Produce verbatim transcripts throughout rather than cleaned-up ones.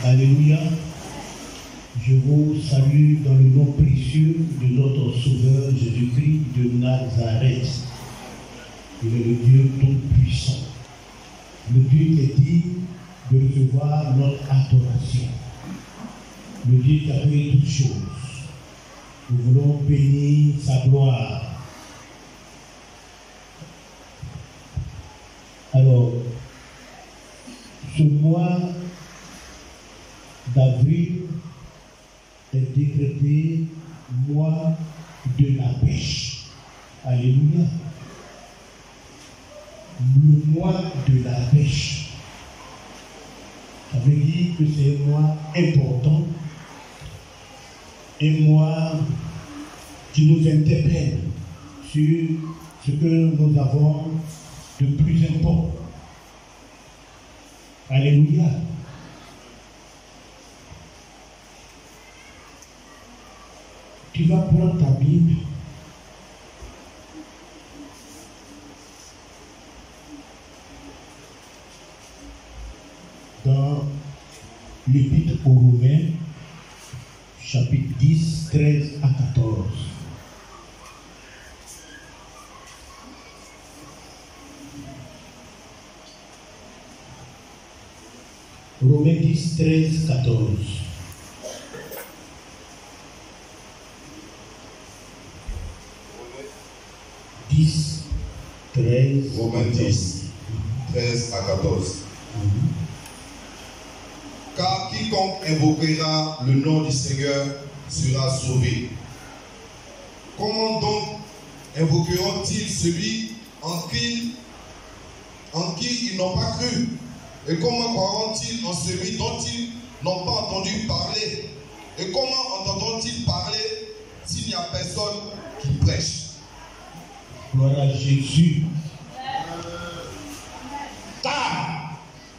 Alléluia. Je vous salue dans le nom précieux de notre Sauveur Jésus-Christ de Nazareth. Il est le Dieu tout-puissant. Le Dieu qui est digne de recevoir notre adoration. Le Dieu qui a créé toutes choses. Nous voulons bénir sa gloire. Alors, ce mois d'avril est décrété mois de la pêche. Alléluia. Le mois de la pêche. Ça veut dire que c'est un mois important, un mois qui nous interpelle sur ce que nous avons de plus important. Alléluia. Tu vas prendre ta Bible. Dans l'Épître aux Romains, chapitre dix, treize à quatorze. Romains dix, treize, quatorze. dix, treize. Romains dix, treize à quatorze. Mm-hmm. Car quiconque invoquera le nom du Seigneur sera sauvé. Comment donc invoqueront-ils celui en qui, en qui ils n'ont pas cru? Et comment croiront-ils en celui dont ils n'ont pas entendu parler? Et comment entendront-ils parler s'il n'y a personne qui prêche? Gloire à Jésus. Car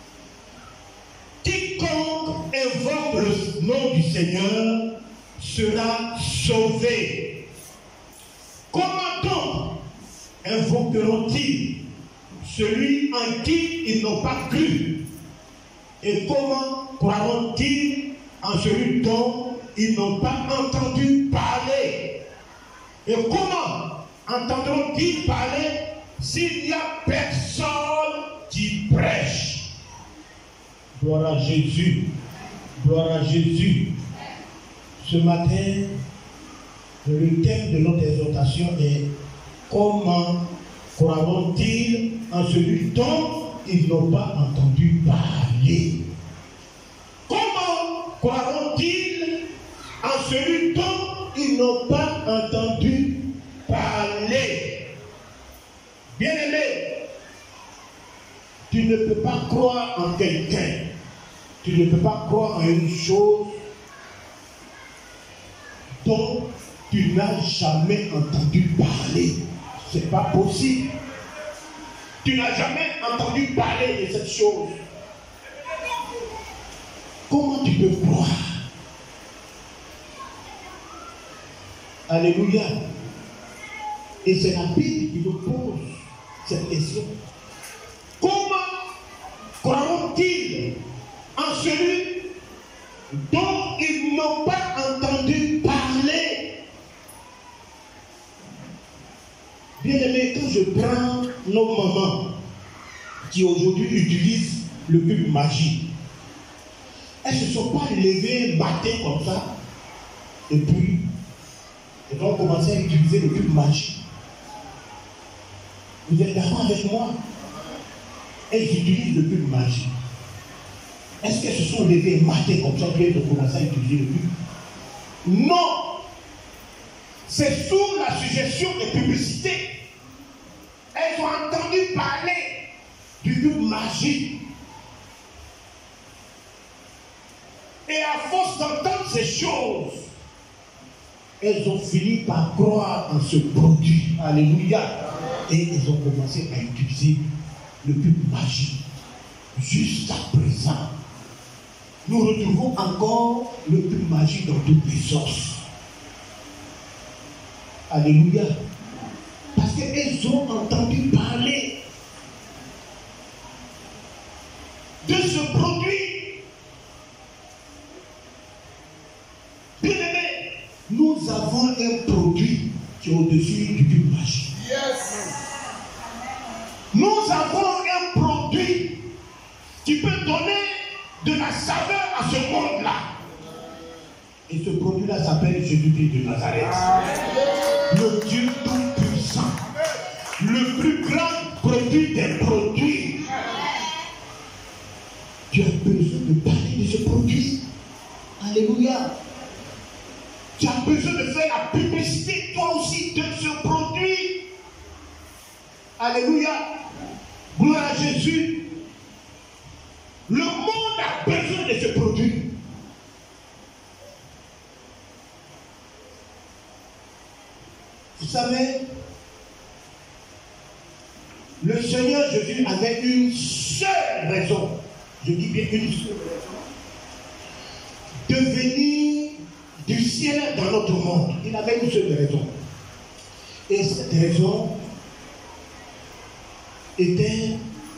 quiconque invoque le nom du Seigneur sera sauvé. Comment donc invoqueront-ils celui en qui ils n'ont pas cru? Et comment croiront-ils en celui dont ils n'ont pas entendu parler? Et comment entendront-ils parler s'il n'y a personne qui prêche? Gloire à Jésus. Gloire à Jésus. Ce matin, le thème de notre exhortation est comment croiront-ils en celui dont ils n'ont pas entendu parler? Comment croiront-ils en celui dont ils n'ont pas entendu parler? Bien-aimé, tu ne peux pas croire en quelqu'un, tu ne peux pas croire en une chose dont tu n'as jamais entendu parler. C'est pas possible. Tu n'as jamais entendu parler de cette chose. Comment tu peux croire? Alléluia. Et c'est la Bible qui nous pose cette question. Comment croiront-ils en celui dont ils n'ont pas entendu parler? Bien-aimé, quand je prends nos mamans qui aujourd'hui utilisent le cube magique, elles ne se sont pas levées matin comme ça et puis elles ont commencé à utiliser le cube magique. Vous êtes d'accord avec moi? Elles utilisent le cube magique. Est-ce qu'elles se sont levées matin comme ça et elles ont commencé à utiliser le cube? Non! C'est sous la suggestion des publicités. Elles ont entendu parler du cube magique. Et à force d'entendre ces choses, elles ont fini par croire en ce produit. Alléluia. Et elles ont commencé à utiliser le cube magique. Jusqu'à présent, nous retrouvons encore le cube magique dans toutes les sauces. Alléluia. Parce qu'elles ont entendu parler de ce produit. c'est au-dessus du cube magique. Yes. Nous avons un produit qui peut donner de la saveur à ce monde-là. Et ce produit-là s'appelle Jésus-Christ de Nazareth. Le Dieu tout-puissant. Le plus grand produit des produits. Tu as besoin de parler de ce produit. Alléluia. Tu as besoin de faire la publicité, toi aussi, de ce produit. Alléluia. Gloire à Jésus. Le monde a besoin de ce produit. Vous savez, le Seigneur Jésus avait une seule raison, je dis bien une seule raison, de venir du ciel dans notre monde. Il avait une seule raison. Et cette raison était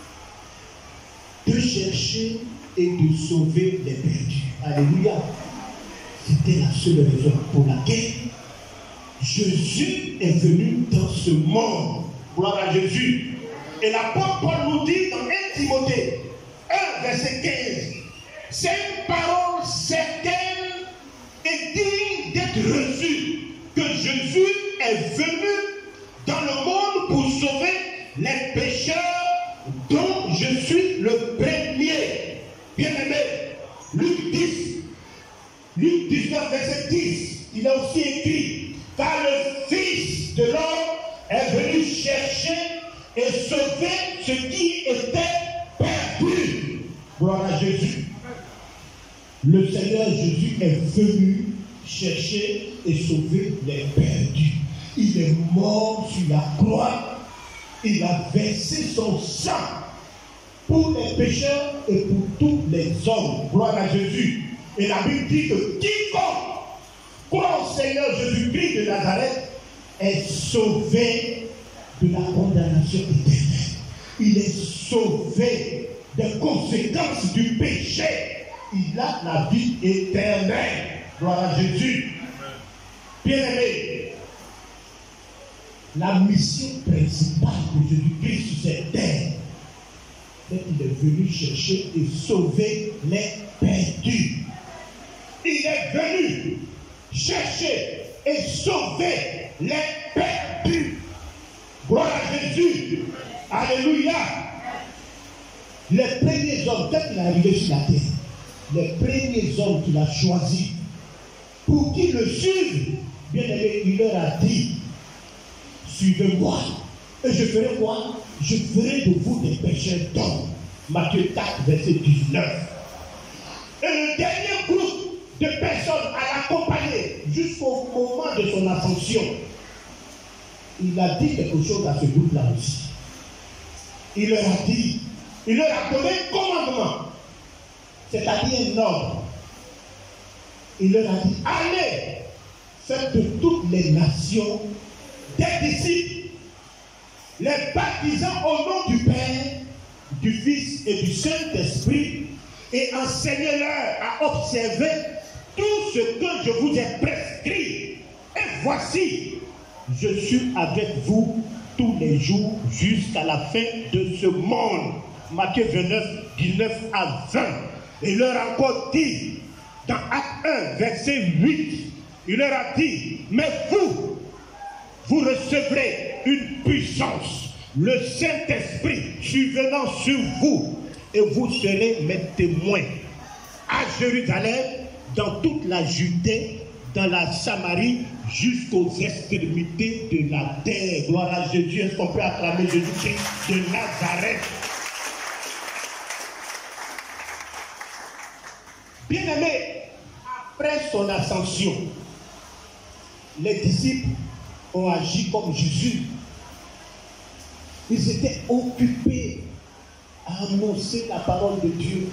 de chercher et de sauver les perdus. Alléluia. C'était la seule raison pour laquelle Jésus est venu dans ce monde. Gloire à Jésus. Et l'apôtre Paul nous dit dans un Timothée un, verset quinze, c'est une parole certaine et digne d'être reçue, que Jésus est venu dans le monde pour sauver les pécheurs, dont je suis le premier. Bien-aimé, Luc dix, Luc dix-neuf, verset dix, il a aussi écrit, car le Fils de l'homme est venu chercher et sauver ce qui était perdu. Gloire à Jésus. Le Seigneur Jésus est venu chercher et sauver les perdus. Il est mort sur la croix. Il a versé son sang pour les pécheurs et pour tous les hommes. Gloire à Jésus. Et la Bible dit que quiconque croit au Seigneur Jésus-Christ de Nazareth est sauvé de la condamnation éternelle. Il est sauvé des conséquences du péché. Il a la vie éternelle. Gloire à Jésus. Bien-aimé, la mission principale de Jésus-Christ sur cette terre, c'est qu'il est venu chercher et sauver les perdus. Il est venu chercher et sauver les perdus. Gloire à Jésus. Alléluia. Les premiers hommes, quand il est arrivé sur la terre, les premiers hommes qu'il a choisis pour qu'ils le suivent, bien aimé, il leur a dit, suivez-moi. Et je ferai quoi? Je ferai de vous des pécheurs d'hommes. Matthieu quatre, verset dix-neuf. Et le dernier groupe de personnes à l'accompagner jusqu'au moment de son ascension, il a dit quelque chose à ce groupe-là aussi. Il leur a dit, il leur a donné un commandement, c'est-à-dire un ordre. Il leur a dit, allez, faites de toutes les nations des disciples, les baptisant au nom du Père, du Fils et du Saint-Esprit, et enseignez-leur à observer tout ce que je vous ai prescrit. Et voici, je suis avec vous tous les jours jusqu'à la fin de ce monde. Matthieu vingt-neuf, dix-neuf à vingt. Il leur a encore dit, dans Acte un, verset huit, il leur a dit, mais vous, vous recevrez une puissance, le Saint-Esprit survenant sur vous, et vous serez mes témoins à Jérusalem, dans toute la Judée, dans la Samarie, jusqu'aux extrémités de la terre. Gloire à Jésus. Est-ce qu'on peut acclamer Jésus-Christ de Nazareth? Bien-aimé, après son ascension, les disciples ont agi comme Jésus. Ils étaient occupés à annoncer la parole de Dieu.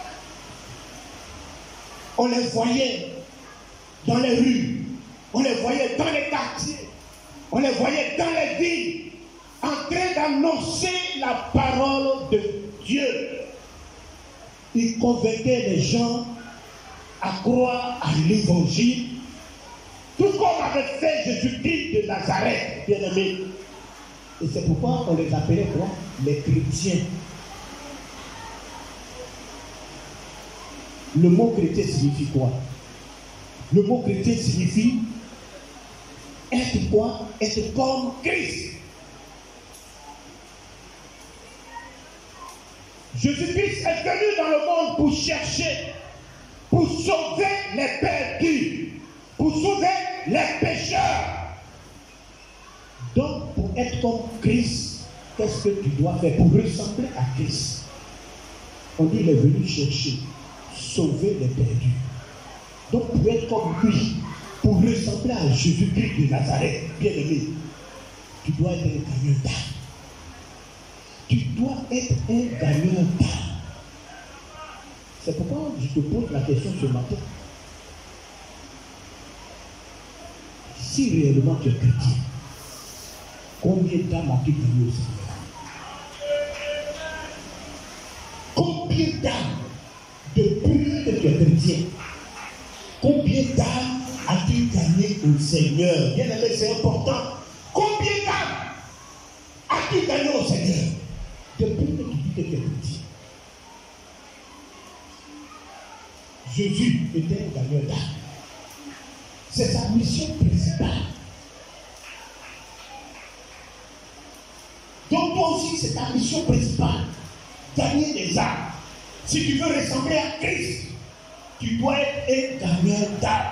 On les voyait dans les rues, on les voyait dans les quartiers, on les voyait dans les villes, en train d'annoncer la parole de Dieu. Ils convainquaient les gens à croire à l'évangile Tout comme avait fait Jésus-Christ de Nazareth, bien-aimé. Et c'est pourquoi on les appelait quoi? Les chrétiens. Le mot chrétien signifie quoi? Le mot chrétien signifie être quoi? Être comme Christ. Jésus-Christ est venu dans le monde pour chercher, pour sauver les perdus, pour sauver les pécheurs. Donc, pour être comme Christ, qu'est-ce que tu dois faire pour ressembler à Christ? On dit qu'il est venu chercher, sauver les perdus. Donc, pour être comme lui, pour ressembler à Jésus-Christ de Nazareth, bien-aimé, tu dois être un gagnant d'âme. Tu dois être un gagnant d'âme. C'est pourquoi je te pose la question ce matin. Si réellement tu es chrétien, combien d'âmes as-tu gagné au Seigneur? Combien d'âmes, depuis que tu es chrétien, combien d'âmes as-tu gagné au Seigneur? Bien aimé, c'est important. Combien d'âmes as-tu gagné au Seigneur? Depuis que tu dis que tu es chrétien. Jésus était un gagneur d'âme. C'est sa mission principale. Donc toi aussi, c'est ta mission principale. Gagner des âmes. Si tu veux ressembler à Christ, tu dois être un gagneur d'âme.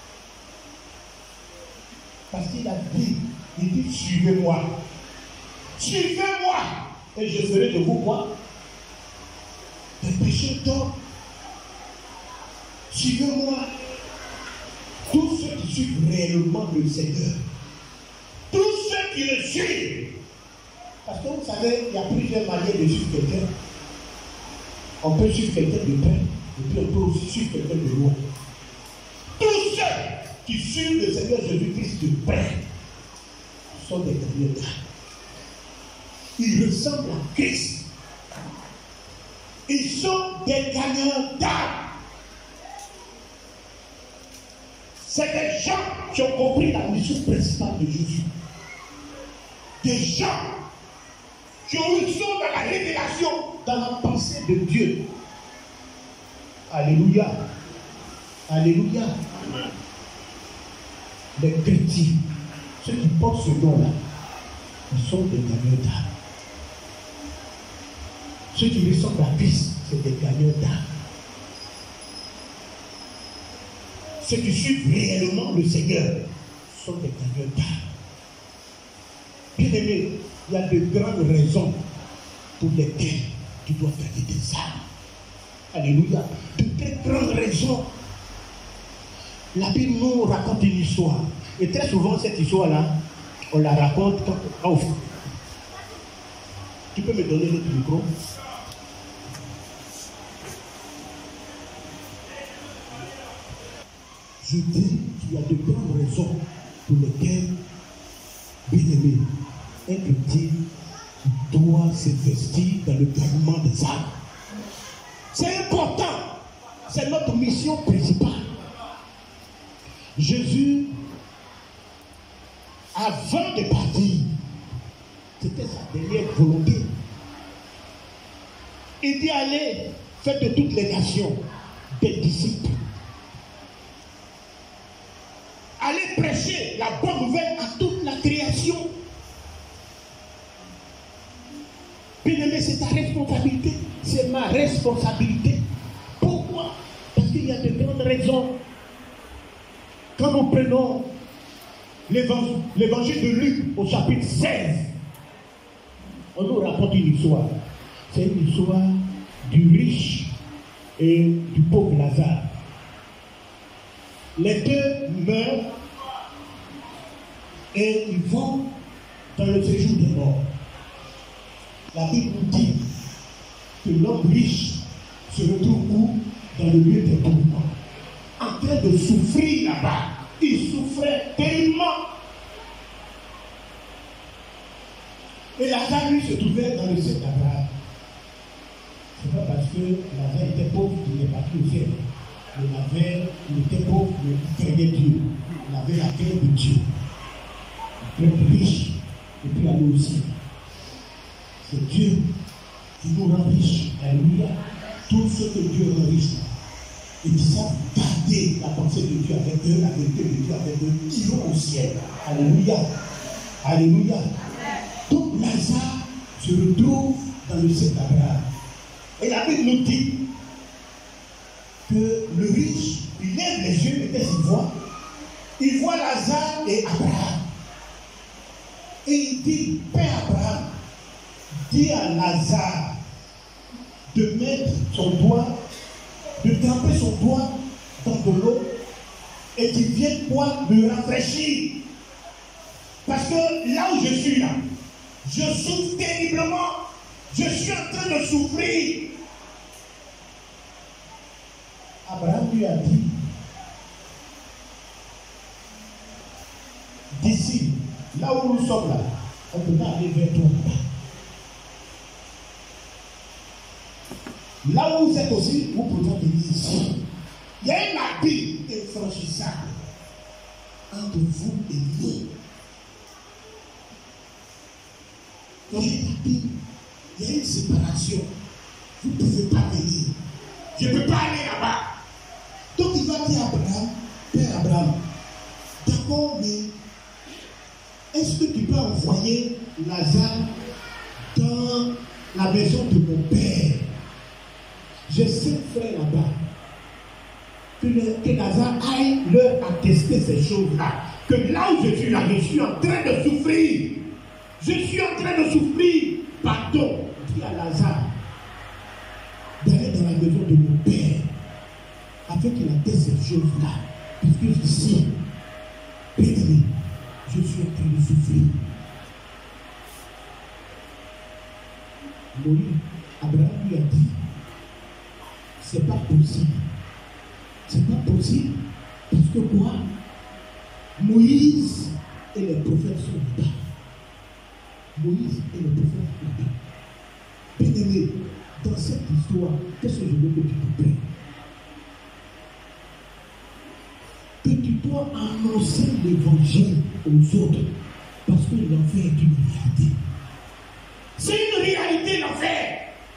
Parce qu'il a dit, il dit, suivez-moi. Suivez-moi. Et je ferai de vous quoi? Des pécheurs d'or. Suivez-moi. Tous ceux qui suivent réellement le Seigneur. Tous ceux qui le suivent. Parce que vous savez, il y a plusieurs manières de suivre quelqu'un. On peut suivre quelqu'un de près, et puis on peut aussi suivre quelqu'un de loin. Tous ceux qui suivent le Seigneur Jésus-Christ de près sont des gagnants d'âme. Ils ressemblent à Christ. Ils sont des gagnants d'âme. C'est des gens qui ont compris la mission principale de Jésus. Des gens qui ont eu sont dans la révélation, dans la pensée de Dieu. Alléluia. Alléluia. Amen. Les chrétiens, ceux qui portent ce nom-là, ils sont des gagnants d'âme. Ceux qui ressemblent à Christ, c'est des gagnants d'âme. Ceux qui suivent réellement le Seigneur sont des gagnants d'âme. Bien aimé, il y a de grandes raisons pour lesquelles tu dois gagner des âmes. Alléluia. De très grandes raisons. La Bible nous raconte une histoire. Et très souvent, cette histoire-là, on la raconte quand on offre. Tu peux me donner notre micro? Je dis qu'il y a de grandes raisons pour lesquelles, bien aimé, un chrétien doit s'investir dans le gagnement des âmes. C'est important. C'est notre mission principale. Jésus, avant de partir, c'était sa dernière volonté. Il dit allez, faites de toutes les nations des disciples. Allez prêcher la bonne nouvelle à toute la création. Bien-aimé, c'est ta responsabilité. C'est ma responsabilité. Pourquoi? Parce qu'il y a de grandes raisons. Quand nous prenons l'évangile de Luc au chapitre seize, on nous raconte une histoire. C'est une histoire du riche et du pauvre Lazare. Les deux meurent et ils vont dans le séjour des morts. La Bible nous dit que l'homme riche se retrouve où? Dans le lieu des tourments, en train de souffrir là-bas. Il souffrait tellement. Et Lazare, lui, se trouvait dans le ciel d'Abraham. Ce n'est pas parce que Lazare était pauvre qu'il est parti au ciel. Il, avait, il était pauvre, mais il craignait Dieu. il avait la cœur de Dieu. Être riche et puis aller au ciel. C'est Dieu qui nous rend riches. Alléluia. Tout ce que Dieu rend riche. Et ils savent garder la pensée de Dieu avec eux, la vérité de Dieu avec eux. Ils vont au ciel. Alléluia. Alléluia. Donc Lazare se retrouve dans le ciel d'Abraham. Et la Bible nous dit que le riche, il lève les yeux, et qu'est-ce qu'il voit? Il voit Lazare et Abraham. Et il dit, Père Abraham, dis à Lazare de mettre son doigt, de tremper son doigt dans de l'eau et qu'il vienne boire, me rafraîchir. Parce que là où je suis là, je souffre terriblement. Je suis en train de souffrir. Abraham lui a dit, d'ici, là où nous sommes là, on ne peut pas aller vers toi. Là où vous êtes aussi, vous pouvez venir ici. Il y a un abîme infranchissable entre vous et nous. Il y a un abîme, il y a une séparation. Vous ne pouvez pas venir. Je ne peux pas aller là-bas. Donc il va dire à Abraham, Père Abraham, d'accord, mais est-ce que tu peux envoyer Lazare dans la maison de mon père? J'ai cinq frères là-bas. Que, que Lazare aille leur attester ces choses-là. Que là où je suis là, je suis en train de souffrir. Je suis en train de souffrir. Pardon, dis à Lazare d'aller dans la maison de mon père afin qu'il atteste ces choses-là. Puisque ici, bien-aimé, je suis en train de souffrir. Moïse, Abraham lui a dit, c'est pas possible. C'est pas possible. Parce que quoi? Moïse et les prophètes sont là-bas. Moïse et les prophètes sont là-bas. Bien-aimé, dans cette histoire, qu'est-ce que je veux que tu te prennes? Que tu dois annoncer l'évangile aux autres. Parce que l'enfer est une réalité. C'est une réalité, l'enfer.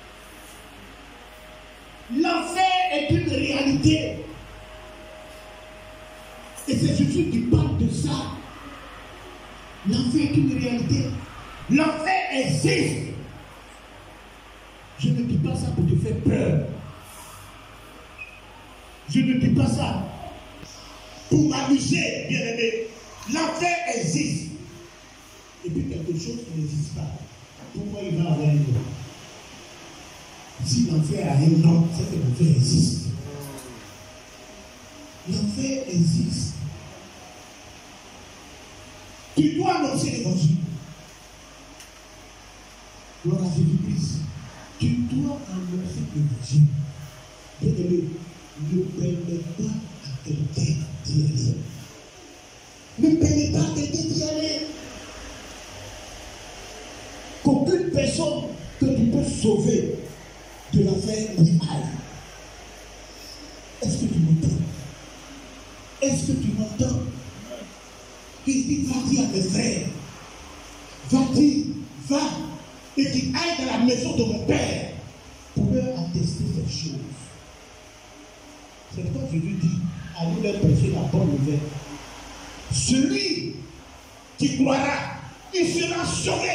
L'enfer est une réalité. Et c'est Jésus qui parle de ça. L'enfer est une réalité. L'enfer existe. Je ne dis pas ça pour te faire peur. Je ne dis pas ça pour m'amuser, bien aimé. L'enfer existe. Et puis quelque chose qui n'existe pas. Pourquoi il va avoir un nom? Si l'enfer a un nom, c'est que l'enfer existe. L'enfer existe. Tu dois annoncer l'évangile. Gloire à Jésus-Christ. Tu dois annoncer l'évangile. Bien-aimé, ne permets pas à quelqu'un d'y aller. Ne permets pas à quelqu'un d'y aller. Qu'aucune personne que tu peux sauver de l'enfer n'y aille. Est-ce que tu m'entends? Est-ce que tu m'entends? Il dit, va dire à mes frères, va dire, va, et qu'il aille dans la maison de mon père pour leur attester ces choses. C'est pourquoi Jésus dit, allez leur prêcher la bonne nouvelle. Celui qui croira, il sera sauvé.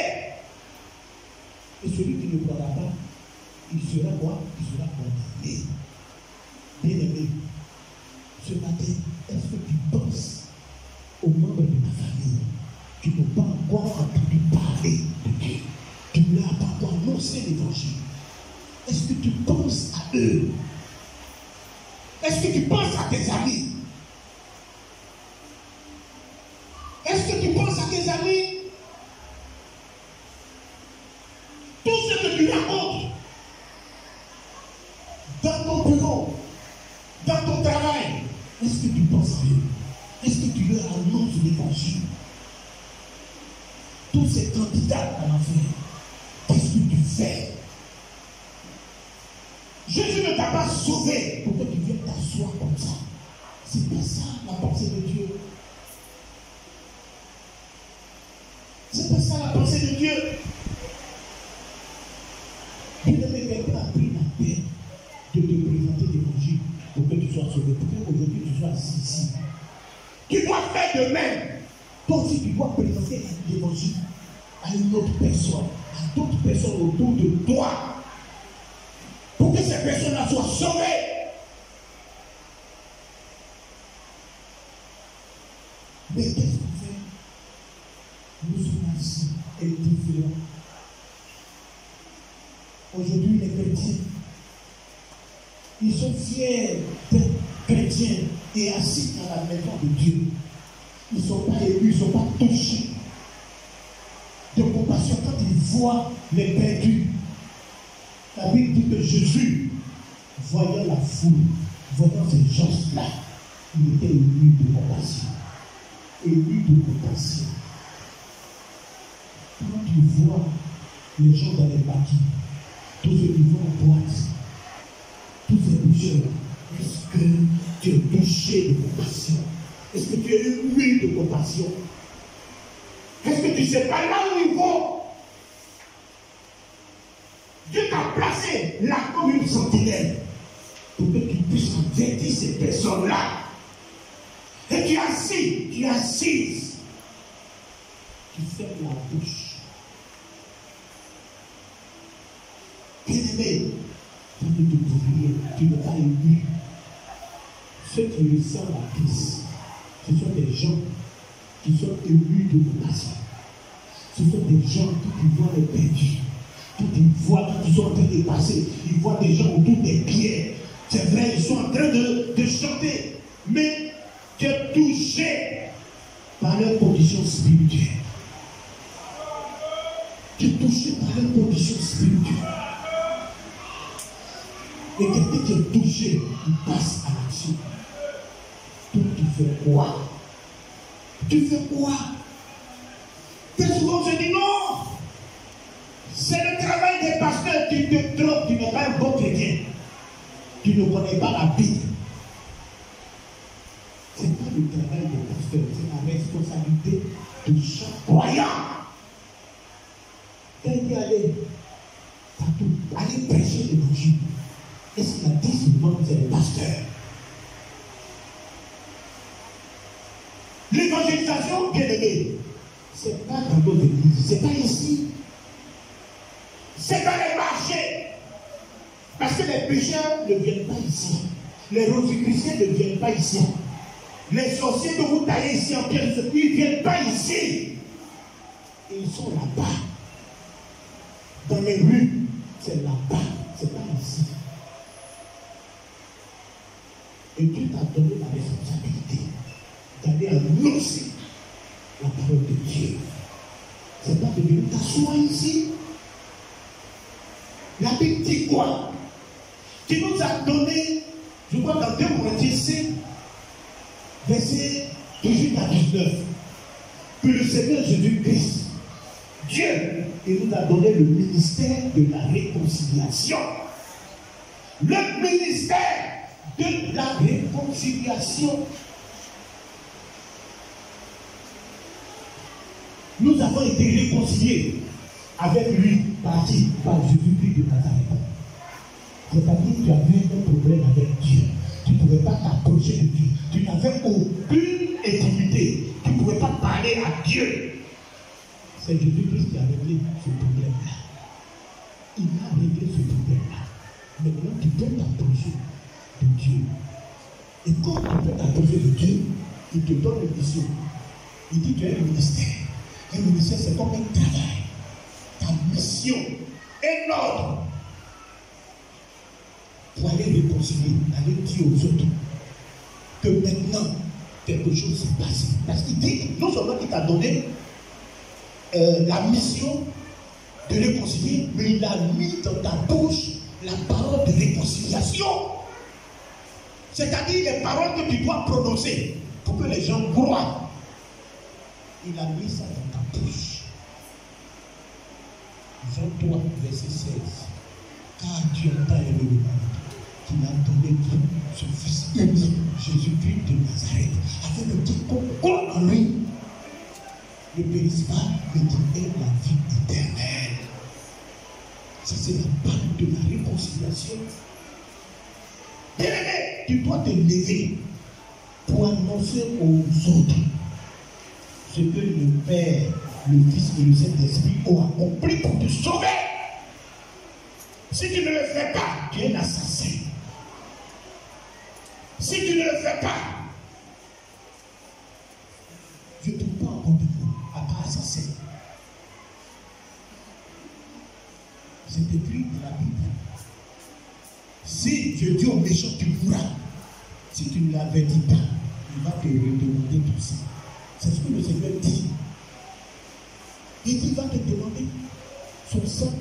Et celui qui ne croira pas, il sera quoi? Il sera condamné. Bien-aimé, ce matin, est-ce que tu penses aux membres de ta famille qui n'ont pas encore entendu parler de Dieu? Tu ne leur as pas encore annoncé l'évangile. Est-ce que tu penses à eux? Est-ce que tu penses à tes amis? Est-ce que tu penses à tes amis? Tout ce que tu racontes dans ton bureau, dans ton travail, est-ce que tu penses à eux? Est-ce que tu leur annonces l'évangile? Tous ces candidats à l'enfer, qu'est-ce que tu fais? Jésus ne t'a pas sauvé pour que tu viennes t'asseoir comme ça. C'est pas ça la pensée de Dieu. pensées de Dieu. Bien-aimé, quelqu'un a pris la peine de te présenter l'évangile pour que tu sois sauvé. Pour qu'aujourd'hui tu sois assis ici. Tu dois faire de même. Toi aussi, tu dois présenter l'évangile à une autre personne, à d'autres personnes autour de toi, pour que ces personnes-là soient sauvées. Mais qu'est-ce qu'on fait? Nous sommes assis et différents. Aujourd'hui, les chrétiens, ils sont fiers d'être chrétiens et assis dans la maison de Dieu. Ils ne sont pas élus, ils ne sont pas touchés de compassion quand ils voient les perdus. La Bible dit que Jésus, voyant la foule, voyant ces gens-là, il était ému de compassion. Ému de compassion. Quand tu vois les gens dans les bâtiments, tous ceux qui vont en boîte, tous ces boucheurs, est-ce que tu es touché de compassion? Est-ce que tu es ému de compassion? Est-ce que tu ne sais pas là où ils vont? Dieu t'a placé là comme une sentinelle pour que tu puisses avertir ces personnes-là. Et tu es assis, tu es assise. Tu fermes la bouche. Bien-aimé, tu ne te dis tu n'es pas ému. Ceux qui ressemblent à Christ, ce sont des gens qui sont émus de compassion. Ce sont des gens qui voient les perdus. Quand ils voient, quand ils sont en train de passer, ils voient des gens autour des pierres. C'est vrai, ils sont en train de, de chanter. Mais tu es touché par leur condition spirituelle. Tu es touché par leur condition spirituelle. Et quelqu'un qui est touché, il passe à l'action. Toi, tu fais quoi? Tu fais quoi? Très souvent, je dis non. C'est le travail des pasteurs qui te trompent. Tu n'es pas un bon chrétien. Tu ne connais pas la Bible. Ce n'est pas le travail des pasteurs, c'est la responsabilité de chaque croyant. Quand il dit aller partout, aller prêcher l'évangile, est-ce qu'il a dit seulement que c'est le pasteur? L'évangélisation, bien aimé, ce n'est pas dans d'autres églises, ce n'est pas ici. C'est dans les marchés. Parce que les pécheurs ne viennent pas ici. Les rosicruciens ne viennent pas ici. Les sorciers que vous taillez ici en pierre, ils ne viennent pas ici. Ils sont là-bas. Dans les rues, c'est là-bas. C'est pas ici. Et Dieu t'a donné la responsabilité d'aller annoncer la parole de Dieu. C'est pas de venir t'asseoir ici. La Bible dit quoi? Qui nous a donné, je crois dans deux Corinthiens cinq, verset dix-huit à dix-neuf, que le Seigneur Jésus-Christ, Dieu, il nous a donné le ministère de la réconciliation. Le ministère de la réconciliation. Nous avons été réconciliés avec lui, par qui? Par Jésus-Christ de Nazareth. C'est-à-dire que tu avais un problème avec Dieu. Tu ne pouvais pas t'approcher de Dieu. Tu n'avais aucune intimité. Tu ne pouvais pas parler à Dieu. C'est Jésus-Christ qui a réglé ce problème-là. Il a réglé ce problème-là. Maintenant, tu peux t'approcher de Dieu. Et quand tu peux t'approcher de Dieu, il te donne une mission. Il dit tu as un ministère. Un ministère, c'est comme un travail. Ta mission est l'ordre pour aller réconcilier, aller dire aux autres que maintenant quelque chose s'est passé. Parce qu'il dit, non seulement il t'a donné euh, la mission de réconcilier, mais il a mis dans ta bouche la parole de réconciliation. C'est-à-dire les paroles que tu dois prononcer pour que les gens croient. Il a mis ça dans ta bouche. Jean trois, verset seize. Car Dieu n'a pas aimé le monde, qu'il a donné son Fils unique, Jésus-Christ de Nazareth, afin que quiconque croit en lui ne périsse pas, et tu aies la vie éternelle. Ça, c'est la parole de la réconciliation. Bien-aimé, tu dois te lever pour annoncer aux autres ce que le Père, le Fils et le Saint-Esprit ont accompli pour te sauver. Si tu ne le fais pas, tu es un assassin. Si tu ne le fais pas, je ne trouve pas encore de mots à part assassin. C'est écrit dans la Bible. Si je dis au méchant, tu mourras. Si tu ne l'avertis pas, il va te redemander tout ça. C'est ce que le Seigneur dit. Il dit, il va te demander son sang.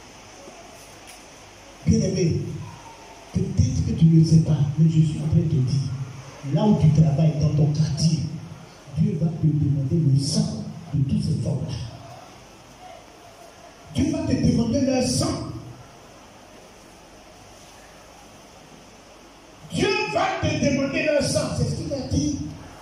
Bien-aimé, peut-être que tu ne le sais pas, mais je suis en train de te dire, là où tu travailles, dans ton quartier, Dieu va te demander le sang de tous ces hommes-là. Dieu va te demander leur sang. Dieu va te demander leur sang. C'est ce qu'il a dit.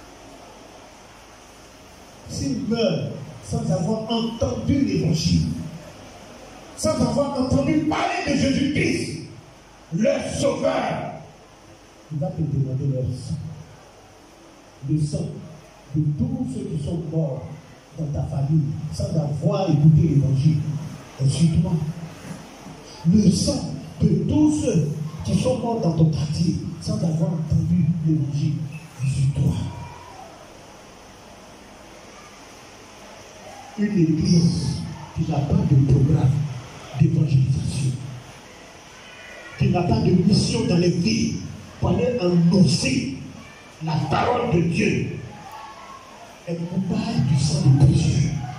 S'ils meurent sans avoir entendu l'évangile, sans avoir entendu parler de Jésus-Christ, leur sauveur, il va te demander leur sang. Le sang de tous ceux qui sont morts dans ta famille sans avoir écouté l'évangile est sur toi. Le sang de tous ceux qui sont morts dans ton quartier sans avoir entendu l'évangile est sur toi. Une église qui n'a pas de programme d'évangélisation, qui n'a pas de mission dans les vies pour aller annoncer la parole de Dieu, est coupable du sang de Dieu.